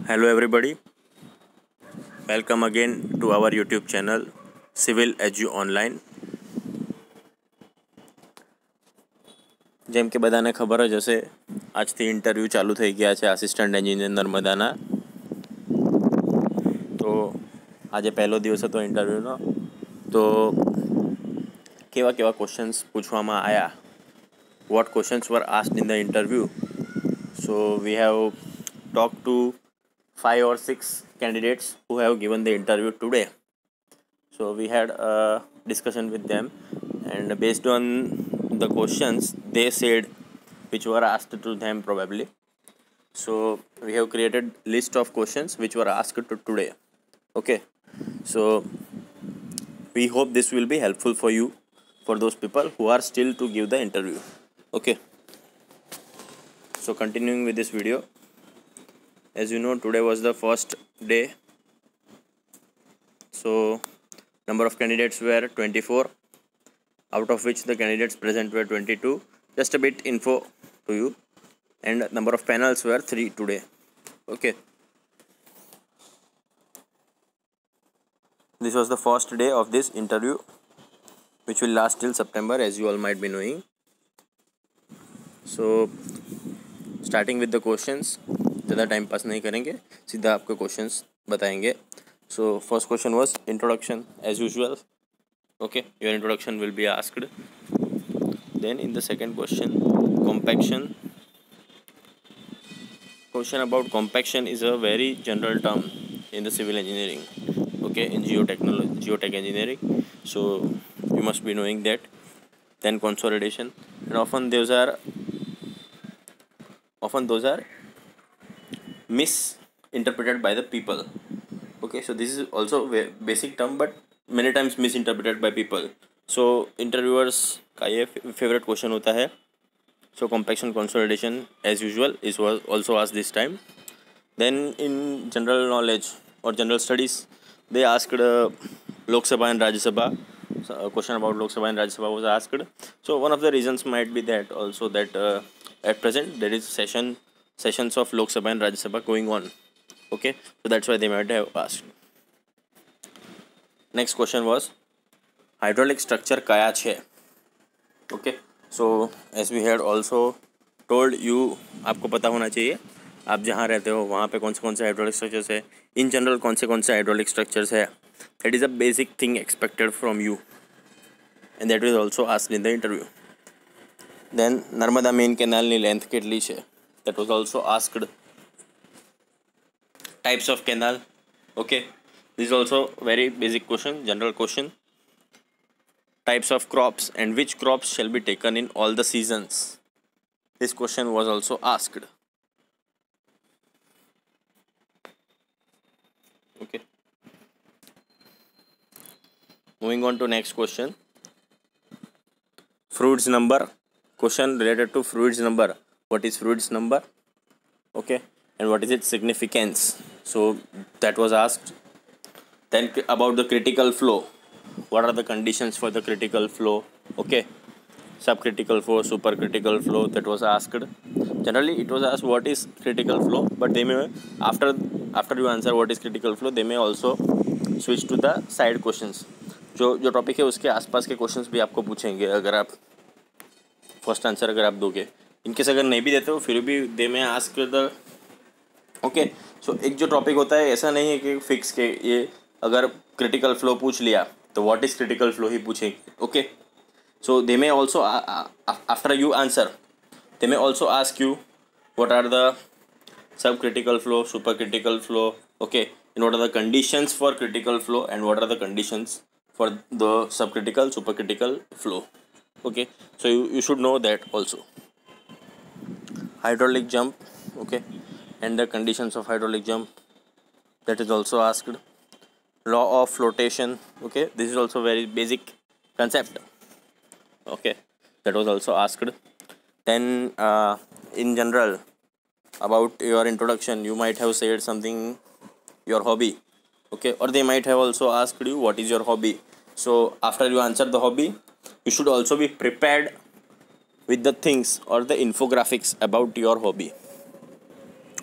Hello everybody, welcome again to our YouTube channel Civil Edu Online. જેમ કે બધાને ખબર જ હશે, આજથી ઇન્ટરવ્યૂ ચાલુ થઈ ગયા છે આસિસ્ટન્ટ એન્જિનિયર નર્મદાના. તો આજે પહેલો દિવસ હતો ઇન્ટરવ્યૂનો. તો કેવા ક્વેશ્ચન્સ પૂછવામાં આવ્યા, what questions were asked in the interview. So we have talked to 5 or 6 candidates who have given the interview today. So we had a discussion with them, and based on the questions they said which were asked to them probably, so we have created list of questions which were asked to today. Okay, so we hope this will be helpful for you, for those people who are still to give the interview. Okay, so continuing with this video, as you know, today was the first day. So number of candidates were 24, out of which the candidates present were 22. Just a bit info to you, and number of panels were 3 today. Okay, this was the first day of this interview, which will last till September, as you all might be knowing. So starting with the questions, ज़्यादा time pass नहीं करेंगे, सीधा आपको questions बताएंगे. So first question was introduction as usual. Okay, your introduction will be asked. Then in the second question, compaction. Question about compaction is a very general term in the civil engineering. Okay, in geotech engineering. So you must be knowing that. Then consolidation, and often those are misinterpreted by the people. Okay, so this is also a basic term, but many times misinterpreted by people. So interviewers का ये favorite question होता है. So compaction, consolidation as usual is also asked this time. Then in general knowledge or general studies, they asked Lok Sabha and Rajya Sabha. So a question about Lok Sabha and Rajya Sabha was asked. So one of the reasons might be that also that at present there is sessions of Lok Sabha and Rajya Sabha going on. Okay, so that's why they might have asked. Next question was hydraulic structure kaya che. Okay, so as we had also told you, आपको पता होना चाहिए आप जहाँ रहते हो वहाँ पे कौन से हाइड्रोलिक स्ट्रक्चर्स है, इन जनरल कौन से हाइड्रोलिक स्ट्रक्चर्स है. That is a basic thing expected from you, and that is also asked in the interview. Then Narmada main કેનાલની લેન્થ કેટલી છે, that was also asked. Types of canal. Okay, this is also very basic question, general question. Types of crops and which crops shall be taken in all the seasons. This question was also asked. Okay, moving on to next question. Fruits number. Question related to fruits number. What is fruits number? Okay, and what is its significance? So that was asked. Then about the critical flow, what are the conditions for the critical flow? Okay, subcritical flow, supercritical flow, that was asked. Generally it was asked what is critical flow, but they may after you answer what is critical flow, they may also switch to the side questions. जो topic है उसके आसपास के questions भी आपको पूछेंगे अगर आप फर्स्ट आंसर अगर आप दोगे. इनकेस अगर नहीं भी देते हो फिर भी दे में आस्क द. ओके, सो एक जो टॉपिक होता है ऐसा नहीं है कि फिक्स के ये अगर क्रिटिकल फ्लो पूछ लिया तो व्हाट इज़ क्रिटिकल फ्लो ही पूछेंगे. Okay, so they may also after you answer they may also ask you what are the sub critical flow, super critical flow. Okay, and what are the conditions for critical flow and what are the conditions for the sub critical, super critical flow. Okay, so you should know that also. Hydraulic jump. Okay, and the conditions of hydraulic jump, that is also asked. Law of flotation. Okay, this is also very basic concept. Okay, that was also asked. Then in general about your introduction, you might have said something, your hobby. Okay, or they might have also asked you what is your hobby. So after you answer the hobby, you should also be prepared with the things or the infographics about your hobby.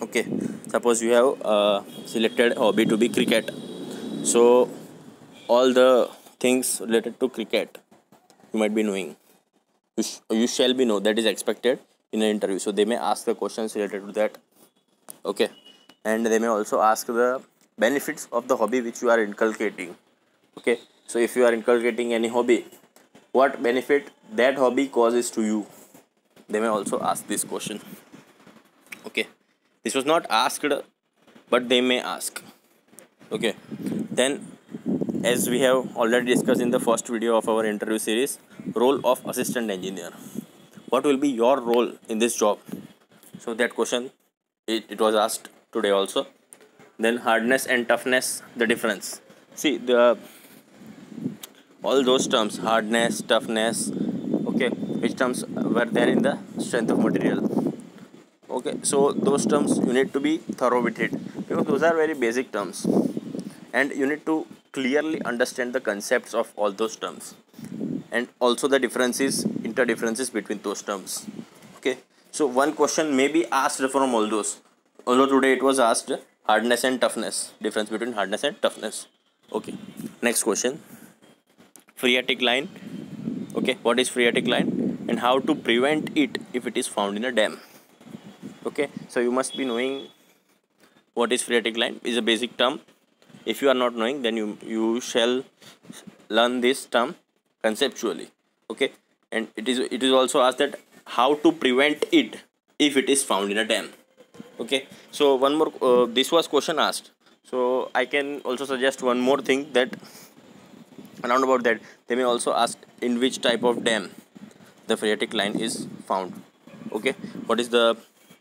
Okay, suppose you have selected hobby to be cricket. So all the things related to cricket you might be knowing. You shall be know, that is expected in an interview. So they may ask the questions related to that. Okay, and they may also ask the benefits of the hobby which you are inculcating. Okay, so if you are inculcating any hobby, what benefit that hobby causes to you, they may also ask this question. Okay, this was not asked, but they may ask. Okay, then as we have already discussed in the first video of our interview series, role of assistant engineer, what will be your role in this job? So that question, it was asked today also. Then hardness and toughness, the difference. See, the all those terms, hardness, toughness, okay, which terms were there in the strength of material. Okay, so those terms you need to be thorough with it, because those are very basic terms, and you need to clearly understand the concepts of all those terms, and also the differences, inter differences between those terms. Okay, so one question may be asked from all those, although today it was asked hardness and toughness, difference between hardness and toughness. Okay, next question, phreatic line. Okay, what is phreatic line and how to prevent it if it is found in a dam? Okay, so you must be knowing what is phreatic line, is a basic term. If you are not knowing, then you shall learn this term conceptually. Okay, and it is also asked that how to prevent it if it is found in a dam. Okay, so one more, this was question asked, so I can also suggest one more thing, that around about that they may also ask in which type of dam the phreatic line is found. Okay, what is the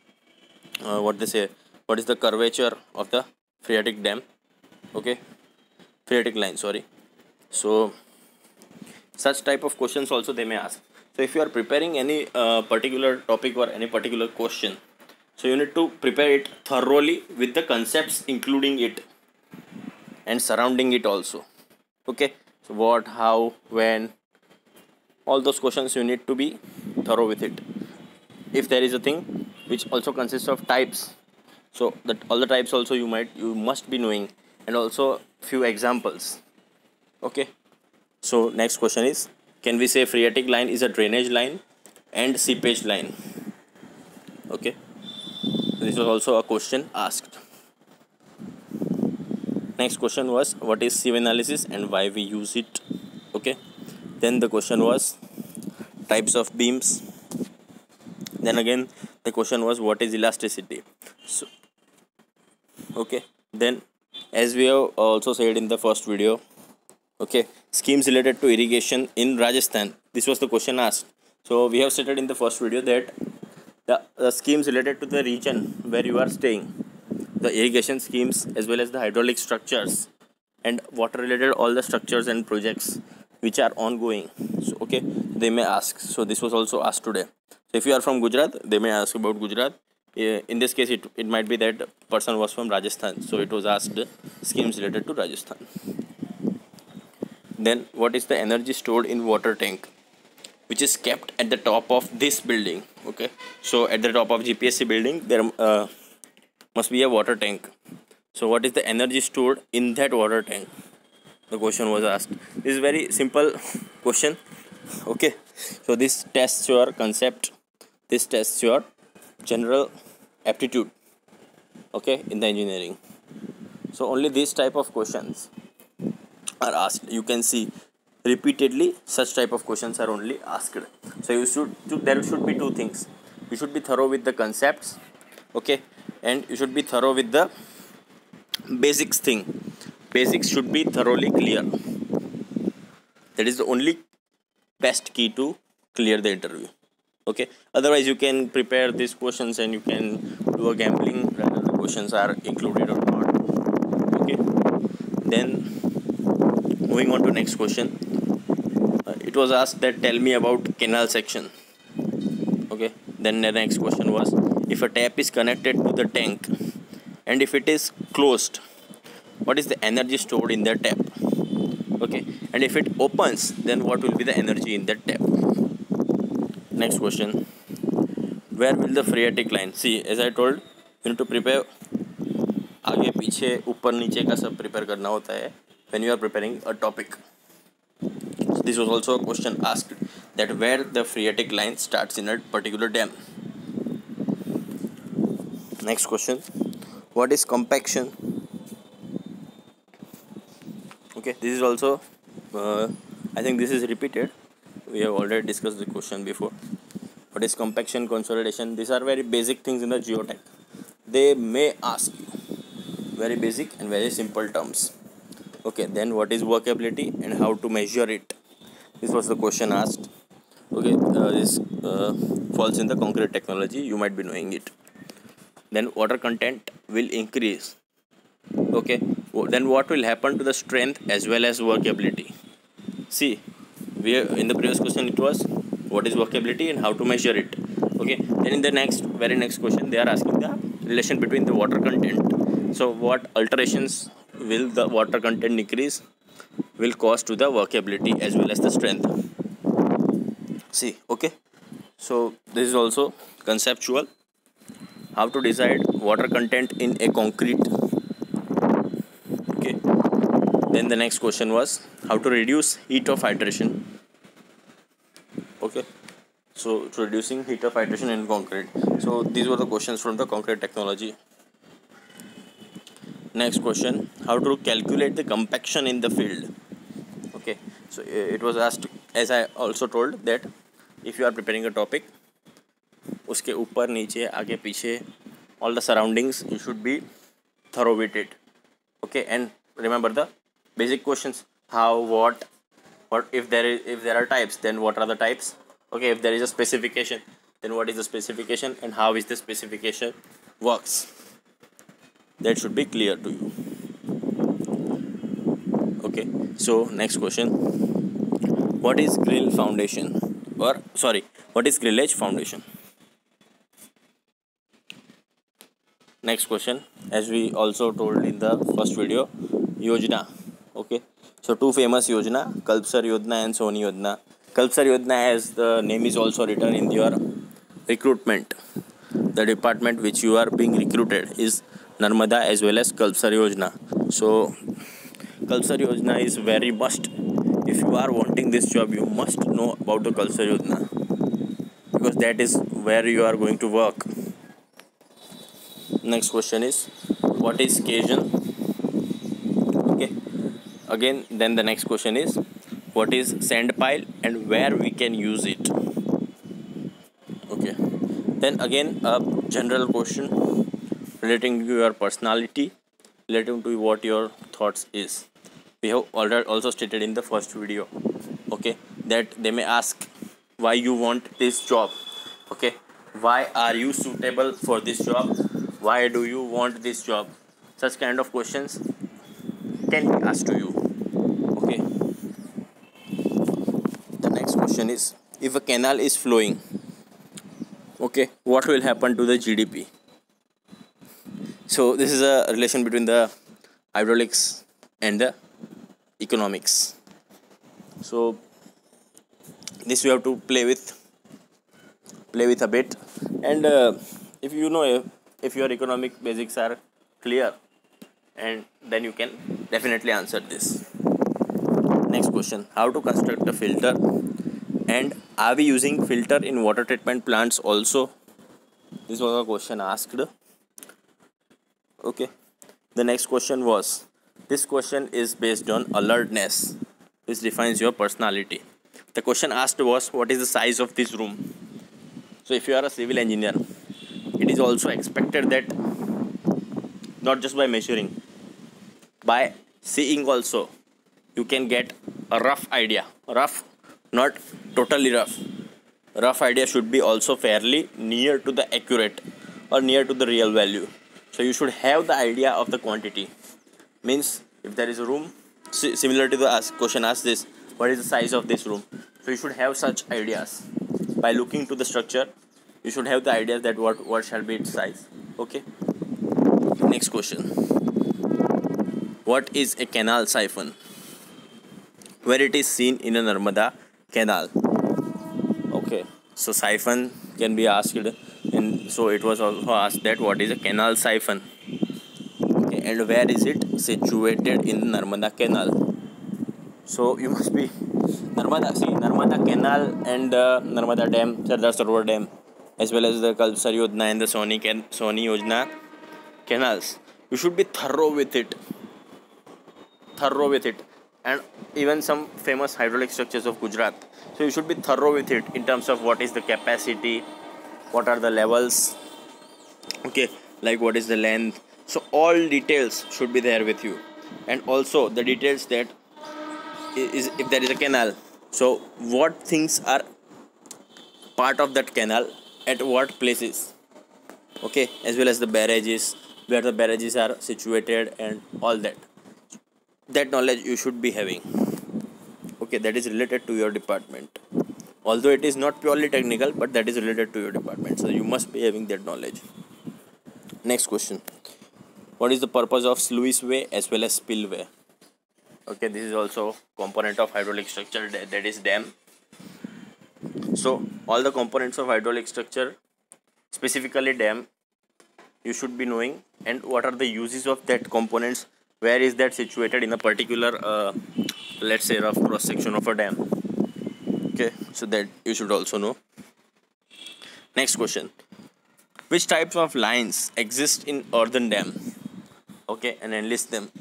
what is the curvature of the phreatic dam? Okay, phreatic line, sorry. So such type of questions also they may ask. So if you are preparing any particular topic or any particular question, so you need to prepare it thoroughly with the concepts including it and surrounding it also. Okay, so what, how, when, all those questions you need to be thorough with it. If there is a thing which also consists of types, so that all the types also you must be knowing, and also few examples. Okay, so next question is, can we say phreatic line is a drainage line and seepage line? Okay, this was also a question asked. Next question was, what is sieve analysis and why we use it? Okay, then the question was types of beams. Then again the question was, what is elasticity? So okay, then as we have also said in the first video, okay, schemes related to irrigation in Rajasthan, this was the question asked. So we have stated in the first video that the schemes related to the region where you are staying, the irrigation schemes as well as the hydraulic structures and water related all the structures and projects which are ongoing, so okay, they may ask. So this was also asked today. So if you are from Gujarat, they may ask about Gujarat. In this case it might be that person was from Rajasthan, so it was asked schemes related to Rajasthan. Then what is the energy stored in water tank which is kept at the top of this building? Okay, so at the top of GPSC building there must be a water tank. So what is the energy stored in that water tank? The question was asked. This is very simple question. Okay, so this tests your concept, this tests your general aptitude, okay, in the engineering. So only these type of questions are asked. You can see repeatedly such type of questions are only asked. So there should be two things. You should be thorough with the concepts, okay, and you should be thorough with the basics thing. Basics should be thoroughly clear. That is the only best key to clear the interview. Okay, otherwise you can prepare these questions and you can do a gambling whether the questions are included or not. Okay, then moving on to next question. It was asked that tell me about canal section. Okay, then the next question was, if a tap is connected to the tank and if it is closed, what is the energy stored in the tap? Okay, and if it opens, then what will be the energy in that tap? Next question, where will the phreatic line, see, as I told, you need to prepare, आगे पीछे ऊपर नीचे का सब prepare करना होता है when you are preparing a topic. So this was also a question asked, that where the phreatic line starts in a particular dam. Next question, what is compaction? Okay, this is also I think this is repeated, we have already discussed the question before. What is compaction, consolidation? These are very basic things in the geotech. They may ask you very basic and very simple terms. Okay, then what is workability and how to measure it? This was the question asked. Okay, this falls in the concrete technology, you might be knowing it. Then water content will increase. Okay, then what will happen to the strength as well as workability? See, we in the previous question it was what is workability and how to measure it. Okay, then in the very next question they are asking the relation between the water content. So what alterations will the water content increase will cause to the workability as well as the strength. See, okay, so this is also conceptual, how to decide water content in a concrete. Okay, then the next question was how to reduce heat of hydration. Okay, so reducing heat of hydration in concrete. So these were the questions from the concrete technology. Next question, how to calculate the compaction in the field. Okay, so it was asked, as I also told, that if you are preparing a topic, उसके ऊपर नीचे आगे पीछे all the surroundings you should be thorough with it. Okay, and remember the basic questions, how, what if there are types, then what are the types. Okay, if there is a specification, then what is the specification and how is the specification works. That should be clear to you. Okay, so next question, what is grill foundation, or sorry, what is grillage foundation? Next question, as we also told in the first video, Yojana. Okay, so two famous Yojana, Kalpsar Yojana and Soni Yojana. Kalpsar Yojana, as the name is also written in your recruitment, the department which you are being recruited is Narmada as well as Kalpsar Yojana. So Kalpsar Yojana is very must. If you are wanting this job, you must know about the Kalpsar Yojana, because that is where you are going to work. Next question is, what is Cajun? Okay, again, then the next question is, what is sand pile and where we can use it. Okay, then again a general question relating to your personality, relating to what your thoughts is. We have already also stated in the first video, okay, that they may ask why you want this job. Okay, why are you suitable for this job, why do you want this job. Such kind of questions can be asked to you. Okay, the next question is, if a canal is flowing, okay, what will happen to the GDP? So this is a relation between the hydraulics and the economics. So this you have to play with a bit, and if you know, if your economic basics are clear, and then you can definitely answer this. Next question, how to construct a filter, and are we using filter in water treatment plants also? This was a question asked. Okay, the next question was, this question is based on alertness, which defines your personality. The question asked was, what is the size of this room? So if you are a civil engineer, it is also expected that not just by measuring, by seeing also, you can get a rough idea. Rough, not totally rough. Rough idea should be also fairly near to the accurate or near to the real value. So you should have the idea of the quantity. Means if there is a room, similar to the question asked this, what is the size of this room? So you should have such ideas. By looking to the structure, you should have the ideas that what shall be its size. Okay. Next question, what is a canal siphon? Where it is seen in a Narmada canal. Okay, so siphon can be asked in So it was also asked that what is a canal siphon, okay, and where is it situated in Narmada Canal. So you must be Narmada Canal and Narmada Dam, Sardar Sarovar Dam, as well as the Kalsar Yojana and the Soni Yojana canals. You should be thorough with it, and even some famous hydraulic structures of Gujarat. So you should be thorough with it in terms of what is the capacity, what are the levels, okay, like what is the length. So all details should be there with you, and also the details that is if there is a canal, so what things are part of that canal at what places, okay, as well as the barrages, where the barrages are situated, and all that knowledge you should be having, okay, that is related to your department. Although it is not purely technical, but that is related to your department, so you must be having that knowledge. Next question: what is the purpose of sluice way as well as spillway? Okay, this is also component of hydraulic structure, that is dam. So all the components of hydraulic structure, specifically dam, you should be knowing, and what are the uses of that components, where is that situated in a particular let's say rough cross section of a dam, okay, so that you should also know. Next question: which types of lines exist in earthen dam, okay, and enlist them.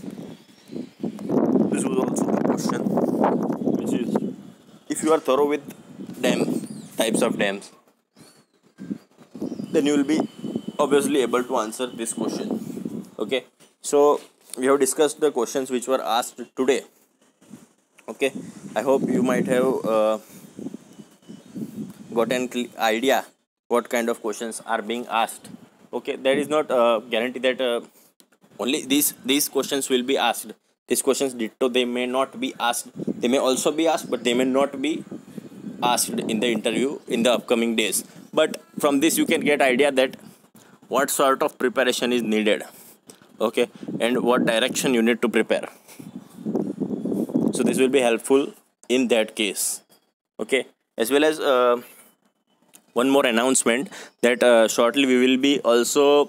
This was also the question, which is, if you are thorough with dam types of dams, then you will be obviously able to answer this question, okay. So we have discussed the questions which were asked today, okay. I hope you might have got an idea what kind of questions are being asked, okay. There is not a guarantee that only these questions will be asked. These questions ditto, they may not be asked, they may also be asked, but they may not be asked in the interview in the upcoming days. But from this you can get idea that what sort of preparation is needed, okay, and what direction you need to prepare. So this will be helpful in that case, okay. As well as one more announcement, that shortly we will be also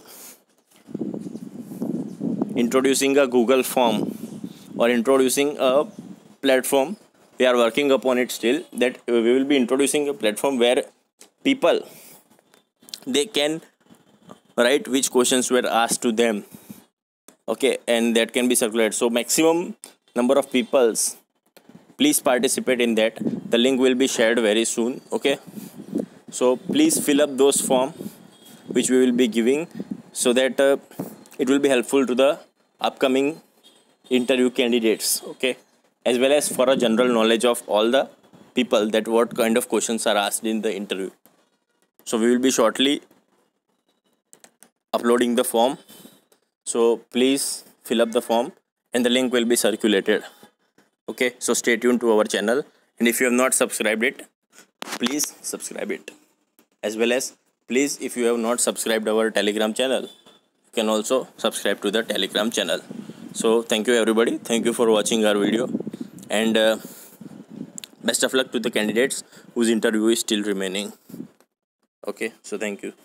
introducing a Google form, or introducing a platform. We are working upon it still, that we will be introducing a platform where people, they can write which questions were asked to them, okay, and that can be circulated. So maximum number of peoples, please participate in that. The link will be shared very soon, okay. So please fill up those form which we will be giving, so that it will be helpful to the upcoming interview candidates, okay, as well as for a general knowledge of all the people, that what kind of questions are asked in the interview. So we will be shortly uploading the form, so please fill up the form, and the link will be circulated, okay. So stay tuned to our channel, and if you have not subscribed it, please subscribe it. As well as, please, if you have not subscribed our Telegram channel, you can also subscribe to the Telegram channel. So thank you everybody, thank you for watching our video, and best of luck to the candidates whose interview is still remaining, okay. So thank you.